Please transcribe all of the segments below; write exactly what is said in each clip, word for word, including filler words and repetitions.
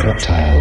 reptile.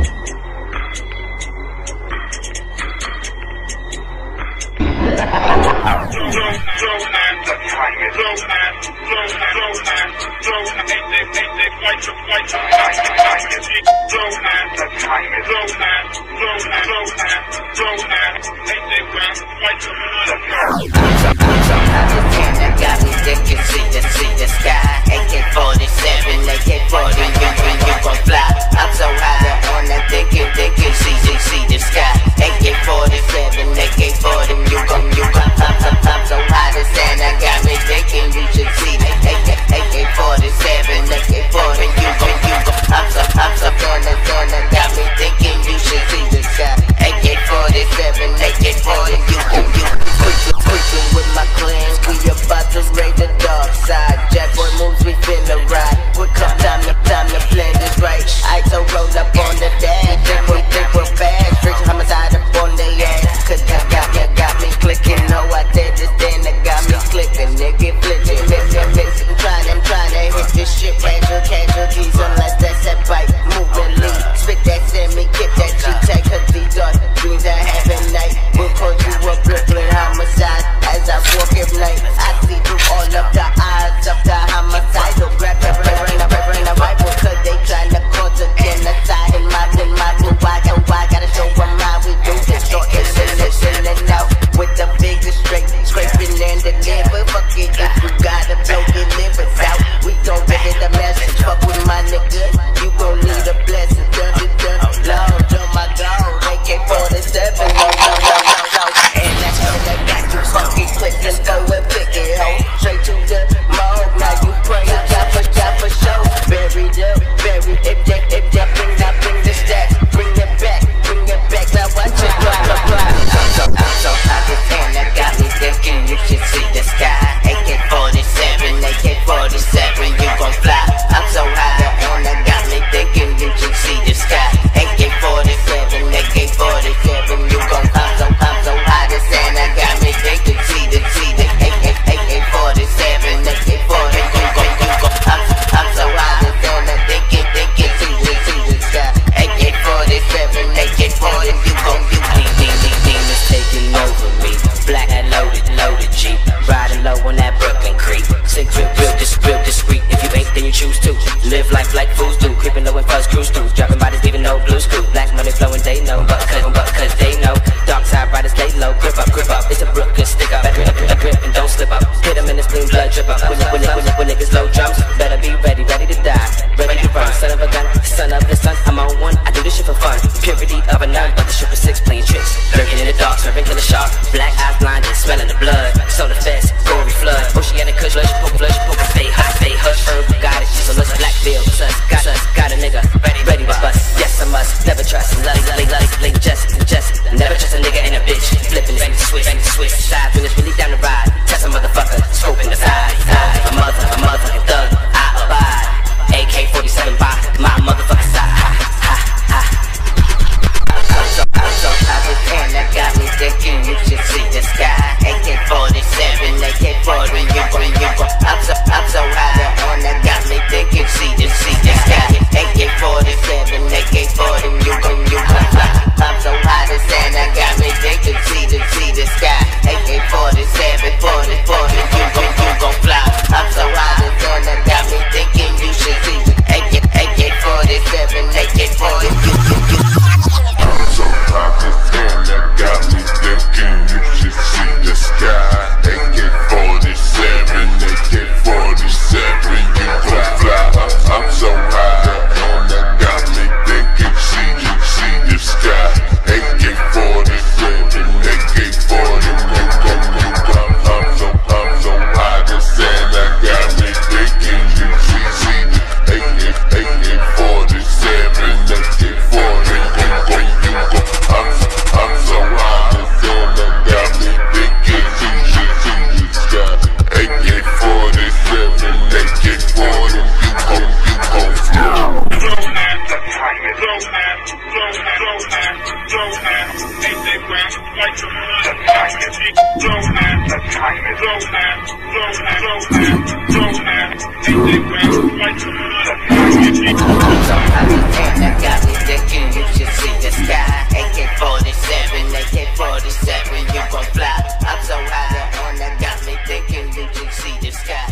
Got me thinking, see the, see the sky. A K forty-seven, A K forty, you, you, you gon' fly. I'm so high on that thinking, thinking, see, see, see the sky. A K forty-seven, A K forty, you gon', you gon' pop, pop, pop. So high the Santa got me thinking, you should see the A K forty-seven, A K forty, you gon', you gon' pop, so, pop, so. Santa, Santa got me thinking, you should see the sky. A K forty-seven, A K forty, you gon', you gon' pushing with my clans, we about to raid the dark side. Jack boy moves, we finna ride. What come time to time to plan this right? I so roll up on the dash. Think we think we're bad. Straight homicide up on the ass. Cause that got me, got me clicking. No, I did this thing that got me clicking. Nigga flipping, mixing, mixing. Trying, I'm trying to hit this shit. Fragile casualties unless that's that bite. Move and lead. Spit that semi, get that G-Tech. Cause these are dreams I have at night. We'll call you a Brooklyn homicide. As I walk at night, I see through all of the eyes of the homicidal. Grab the river and the river and the rifle. Cause they tryna cause a genocide. In my, in my blue eye, and why gotta show them how we do this. Short and listen and out with the biggest straight. Scraping and deliver. Fuck it if you gotta blow your livers out. We gon' give it a message. Fuck with my nigga, you gon' need a blessing. Dun dun dun, Lord, oh my God. A K forty-seven, no, no, no, no, no. And that's when I got you fucking click and go and pick it, ho. Straight to the mall, now you pray, job for job for show. Buried up, buried, if that, if that bring, I bring the stats. Bring it back, bring it back, now watch it go, go, go. I'm so, I'm so hot, this hand that got me thinking you should see the sky. A K forty-seven, A K forty-seven, you gon' fly. I'm so hot, the hand that got me thinking you should see the sky. A K forty-seven, A K forty-seven, you gon' pop, so pop, so hot, this hand that got me thinking, see the, see the A K forty-seven, A K forty, you gon', you gon' pop, I'm so hot, this hand that thinking, thinking, see the, see the sky. A K forty-seven, A K forty, you gon', you gon', demons taking over me. Black hat loaded, loaded Jeep, riding low on that Brooklyn Creek. Sick, real, real, dis, real discreet. If you ain't, then you choose to live life like fools do. Creeping low and fuzz cruise through, dropping bodies, leaving no blue screw. Black money flowing, they know, but cause, but cause they know. Dark side riders lay low, grip up, grip up. It's a Brooklyn stick up, better grip, grip, grip, and don't slip up. Hit 'em in the spleen, blood drip up. When, when, when, when niggas low drums, better be ready, ready to die, ready to run. Son of a gun, son of the sun. I'm on one, I do this shit for fun. Purity of a nun, but the shit for six playing tricks. Lurking in the dark, serving killer shark. Black eyes blinded, smelling the blood. Solar fest, gory flood. Oceanic kush, lush, poke, flush, poke, stay hot, stay hush. Herb, got it, so let's black bill. Sus, got us, got a nigga, ready, ready to bust. Yes, I must, never trust. Love, love, love, link, just, just. Never trust a nigga and a bitch. Flipping this, switch, switch. Side when it's really down the ride. Test a motherfucker, scoping the side, side. A mother, a motherfucking thug, I abide. A K forty-seven by my motherfucking side. Ha, ha, ha. I'm so, so, I'm so hot, this hand that got me thinking you should see the sky. A K forty-seven, A K forty, you gon', you gon'. I'm so, I'm so hot, the hand that got me thinking, see the, see the sky. A K forty-seven, A K forty, you gon', you gon' fly. I'm so hot, this hand that got me thinking, see the, see the sky. A K forty-seven, forty, forty, you gon', you gon' fly. I'm so hot, this hand that got me thinking you should see the A K forty-seven, A K forty, you, you, you. I'm so hot, this hand that got me thinking you should see the sky. A K forty-seven, A K forty-seven, you gon' fly. I'm so high, the hand that got me thinking, see you, see the sky. A K forty-seven, A K forty, you gon', you gon'. I'm so, I'm so high, this hand that got me thinking you see, see the A K forty-seven, A K forty, you gon', you gon'. I'm so, I'm so high, this hand that got me thinking you should see the sky. A K forty-seven, A K forty, you gon', you gon' flow. That got me thinking. the sky.